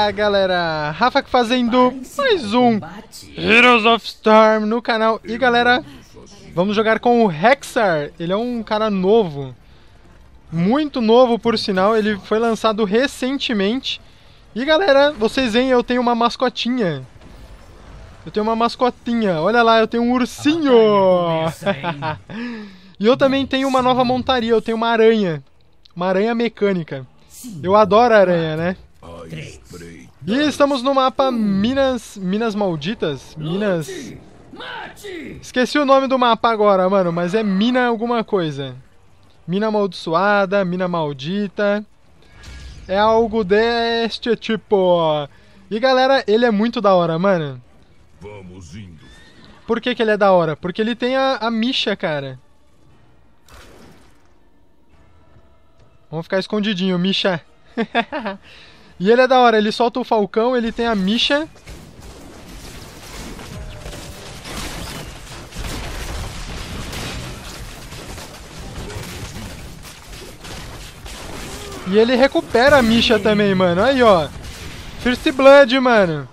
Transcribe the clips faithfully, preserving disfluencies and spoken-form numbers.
Fala galera, Rafa aqui fazendo mais um Heroes of Storm no canal. E galera, vamos jogar com o Hexar. Ele é um cara novo, muito novo por sinal, ele foi lançado recentemente. E galera, vocês veem, eu tenho uma mascotinha. Eu tenho uma mascotinha, olha lá, eu tenho um ursinho. E eu também tenho uma nova montaria, eu tenho uma aranha. Uma aranha mecânica. Eu adoro aranha, né? E estamos no mapa Minas... Minas Malditas? Minas... Esqueci o nome do mapa agora, mano, mas é Mina alguma coisa. Mina amaldiçoada, Mina maldita. É algo deste tipo. E galera, ele é muito da hora, mano. Vamos indo. Por que que ele é da hora? Porque ele tem a, a Misha, cara. Vamos ficar escondidinho, Misha. E ele é da hora, ele solta o falcão, ele tem a Misha. E ele recupera a Misha também, mano. Aí, ó. First Blood, mano.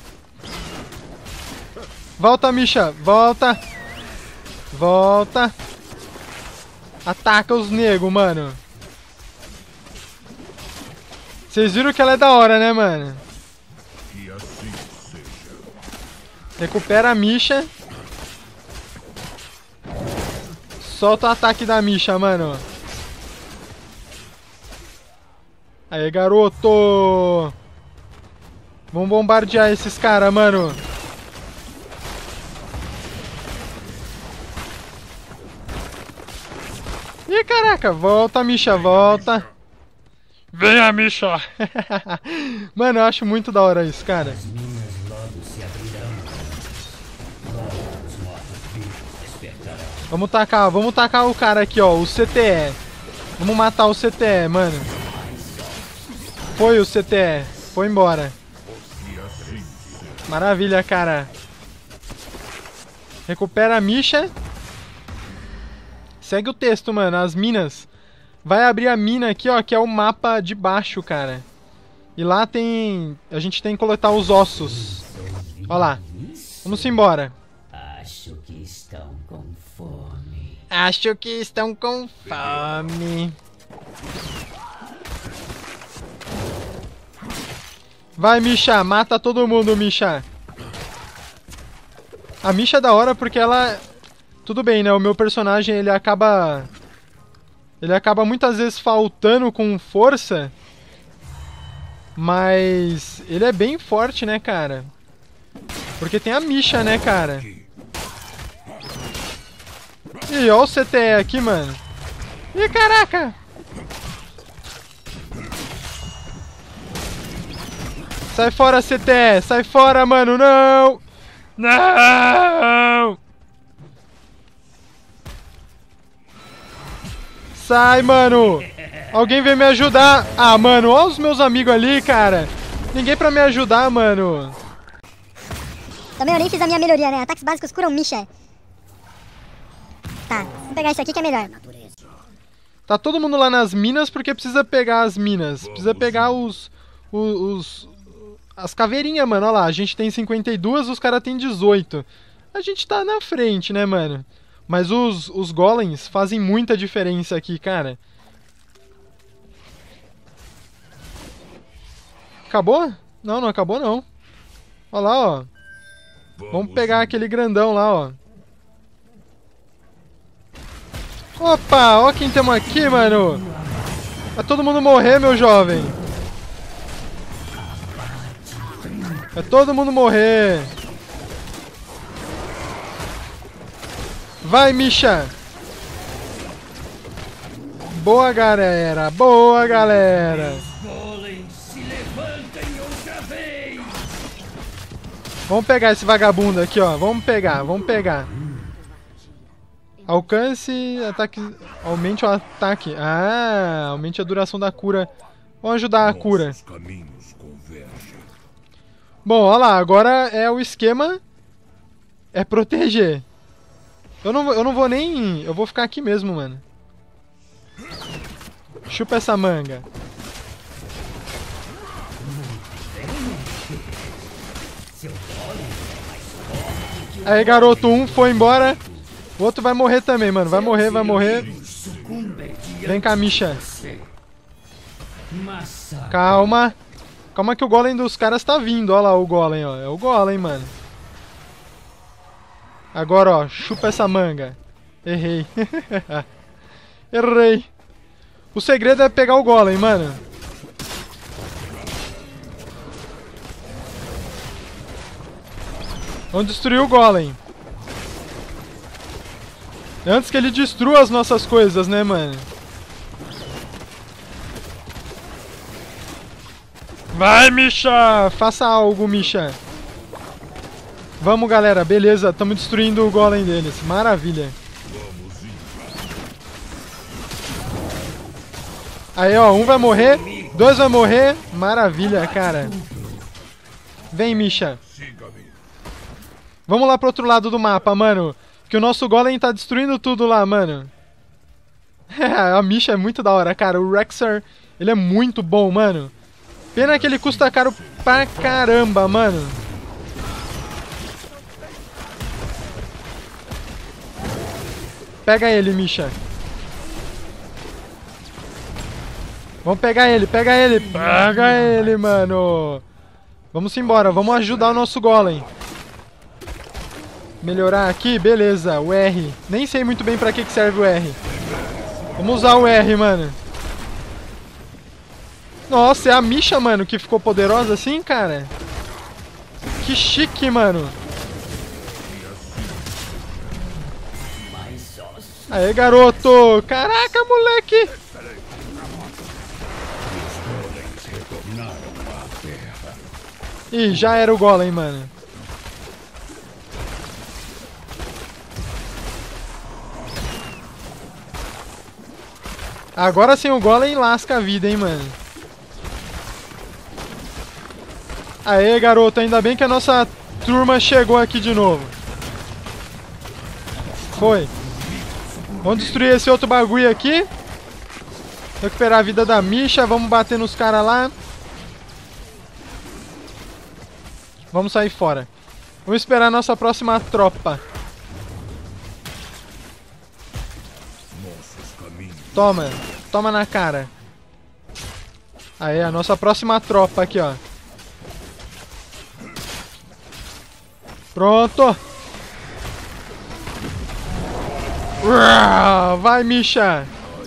Volta, Misha. Volta. Volta. Ataca os nego, mano. Vocês viram que ela é da hora, né, mano? Que assim seja. Recupera a Misha. Solta o ataque da Misha, mano. Aí, garoto. Vamos bombardear esses caras, mano. Ih, caraca. Volta, Misha, volta. Venha, Misha! Mano, eu acho muito da hora isso, cara. Vamos tacar, vamos tacar o cara aqui, ó, o C T E. Vamos matar o C T E, mano. Foi o C T E, foi embora. Maravilha, cara. Recupera a Misha. Segue o texto, mano, as minas. Vai abrir a mina aqui, ó, que é o mapa de baixo, cara. E lá tem... A gente tem que coletar os ossos. Ó lá. Vamos embora. Acho que estão com fome. Acho que estão com fome. Vai, Misha. Mata todo mundo, Misha. A Misha é da hora porque ela... Tudo bem, né? O meu personagem, ele acaba... Ele acaba muitas vezes faltando com força. Mas ele é bem forte, né, cara? Porque tem a Misha, né, cara? Ih, ó o C T E aqui, mano. Ih, caraca! Sai fora, C T E! Sai fora, mano! Não! Não! Sai, mano! Alguém vem me ajudar! Ah, mano, olha os meus amigos ali, cara! Ninguém pra me ajudar, mano! Também eu nem fiz a minha melhoria, né? Ataques básicos curam Misha. Tá, vamos pegar isso aqui que é melhor. Tá todo mundo lá nas minas porque precisa pegar as minas. Precisa pegar os... os, os as caveirinhas, mano. Olha lá, a gente tem cinquenta e duas, os caras tem dezoito. A gente tá na frente, né, mano? Mas os, os golems fazem muita diferença aqui, cara. Acabou? Não, não acabou não. Olha lá, ó. Vamos pegar aquele grandão lá, ó. Opa, ó quem temos aqui, mano. Vai todo mundo morrer, meu jovem. Vai todo mundo morrer. Vai, Misha! Boa, galera! Boa, galera! Vamos pegar esse vagabundo aqui, ó. Vamos pegar, vamos pegar. Alcance, ataque... Aumente o ataque. Ah, aumente a duração da cura. Vamos ajudar a cura. Bom, olha lá. Agora é o esquema... É proteger. Eu não, eu não vou nem... Eu vou ficar aqui mesmo, mano. Chupa essa manga. Aí, garoto, um foi embora. O outro vai morrer também, mano. Vai morrer, vai morrer. Vem cá, Misha. Calma. Calma que o golem dos caras tá vindo. Olha lá o golem, ó. É o golem, mano. Agora, ó. Chupa essa manga. Errei. Errei. O segredo é pegar o golem, mano. Vamos destruir o golem. Antes que ele destrua as nossas coisas, né, mano? Vai, Misha! Faça algo, Misha. Vamos, galera. Beleza, estamos destruindo o golem deles. Maravilha. Aí, ó. Um vai morrer. Dois vai morrer. Maravilha, cara. Vem, Misha. Vamos lá pro outro lado do mapa, mano. Que o nosso golem tá destruindo tudo lá, mano. A Misha é muito da hora, cara. O Rexxar, ele é muito bom, mano. Pena que ele custa caro pra caramba, mano. Pega ele, Misha. Vamos pegar ele, pega ele. Pega ele, mano. Vamos embora, vamos ajudar o nosso golem. Melhorar aqui, beleza, o R. Nem sei muito bem pra que que serve o R. Vamos usar o R, mano. Nossa, é a Misha, mano, que ficou poderosa assim, cara. Que chique, mano. Aê, garoto. Caraca, moleque. Ih, já era o golem, mano. Agora sim o golem lasca a vida, hein, mano. Aê, garoto, ainda bem que a nossa turma chegou aqui de novo. Foi. Vamos destruir esse outro bagulho aqui. Recuperar a vida da Misha. Vamos bater nos caras lá. Vamos sair fora. Vamos esperar a nossa próxima tropa. Toma. Toma na cara. Aí, a nossa próxima tropa aqui, ó. Pronto. Vai, Misha.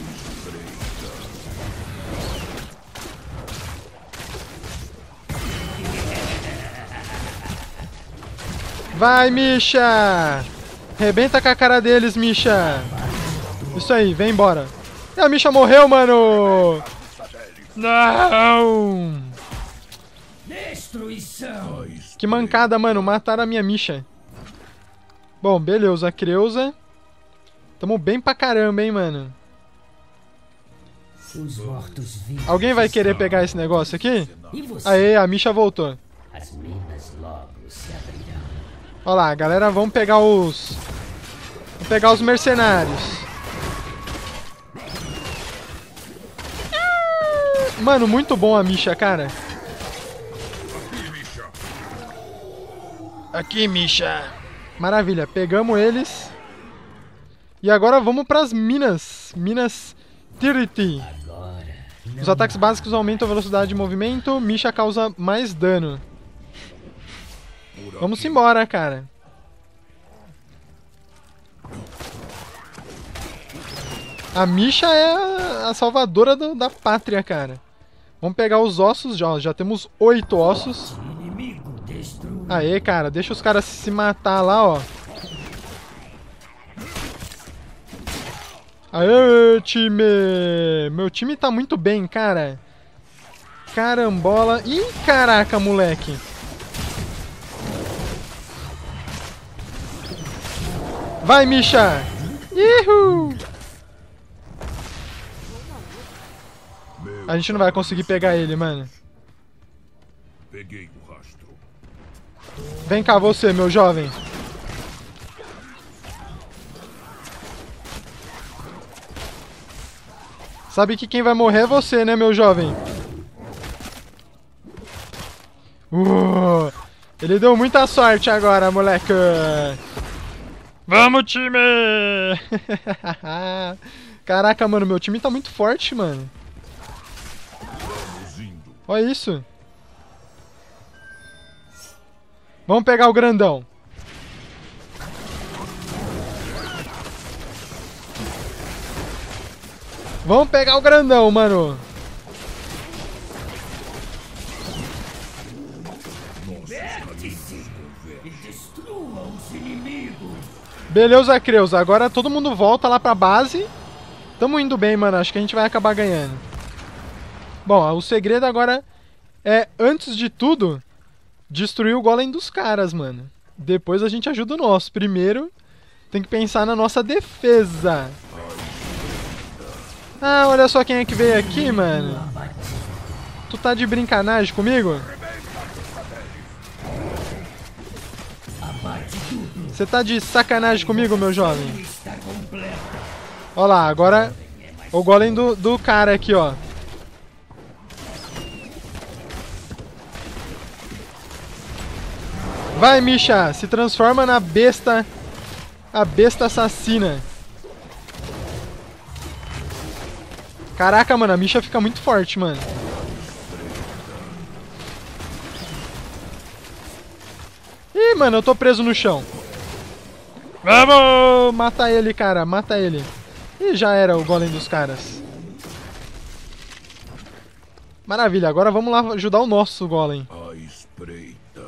Vai, Misha. Rebenta com a cara deles, Misha. Isso aí, vem embora. E a Misha morreu, mano. Não. Destruição. Que mancada, mano. Mataram a minha Misha. Bom, beleza. A Creusa. Tamo bem pra caramba, hein, mano. Os mortos vivos. Alguém vai querer pegar esse negócio aqui? E você? Aê, a Misha voltou. As minas logo se abrirão. Olha lá, galera. Vamos pegar os... Vamos pegar os mercenários. Mano, muito bom a Misha, cara. Aqui, Misha. Maravilha, pegamos eles. E agora vamos pras minas. Minas Tiriti. Os ataques básicos aumentam a velocidade de movimento. Misha causa mais dano. Vamos embora, cara. A Misha é a salvadora do, da pátria, cara. Vamos pegar os ossos, já, já temos oito ossos. Aê, cara, deixa os caras se matar lá, ó. Aê, time! Meu time tá muito bem, cara. Carambola. Ih, caraca, moleque. Vai, Misha! Ihu! A gente não vai conseguir pegar ele, mano. Peguei o rastro. Vem cá você, meu jovem. Sabe que quem vai morrer é você, né, meu jovem? Uh, Ele deu muita sorte agora, moleque. Vamos, time! Caraca, mano, meu time tá muito forte, mano. Olha isso. Vamos pegar o grandão. Vamos pegar o grandão, mano. Beleza, Creus. Agora todo mundo volta lá pra base. Tamo indo bem, mano. Acho que a gente vai acabar ganhando. Bom, o segredo agora é, antes de tudo, destruir o golem dos caras, mano. Depois a gente ajuda o nosso. Primeiro, tem que pensar na nossa defesa. Ah, olha só quem é que veio aqui, mano. Tu tá de brincanagem comigo? Você tá de sacanagem comigo, meu jovem? Ó lá, agora o golem do, do cara aqui, ó. Vai, Misha, se transforma na besta, a besta assassina. Caraca, mano, a Misha fica muito forte, mano. Ih, mano, eu tô preso no chão. Vamos! Mata ele, cara, mata ele. Ih, já era o golem dos caras. Maravilha, agora vamos lá ajudar o nosso golem. A espreita.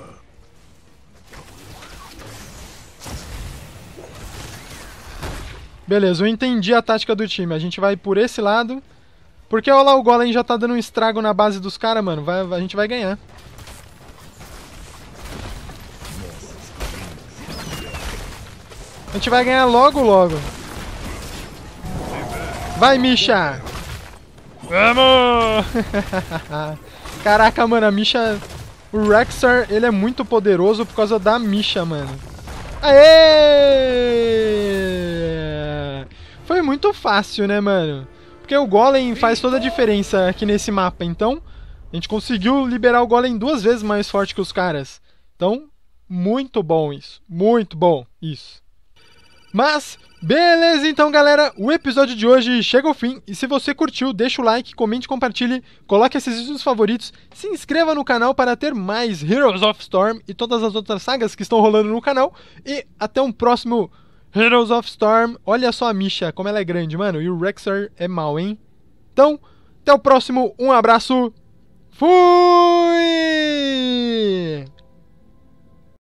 Beleza, eu entendi a tática do time. A gente vai por esse lado. Porque, olha lá, o golem já tá dando um estrago na base dos caras, mano. Vai, a gente vai ganhar. A gente vai ganhar logo, logo. Vai, Misha! Vamos! Caraca, mano, a Misha... O Rexar, ele é muito poderoso por causa da Misha, mano. Aê! Foi muito fácil, né, mano? Porque o Golem faz toda a diferença aqui nesse mapa. Então, a gente conseguiu liberar o Golem duas vezes mais forte que os caras. Então, muito bom isso. Muito bom isso. Mas, beleza então, galera, o episódio de hoje chega ao fim, e se você curtiu, deixa o like, comente, compartilhe, coloque esses vídeos nos favoritos, se inscreva no canal para ter mais Heroes of Storm e todas as outras sagas que estão rolando no canal, e até um próximo Heroes of Storm. Olha só a Misha, como ela é grande, mano, e o Rexar é mau, hein? Então, até o próximo, um abraço, fui!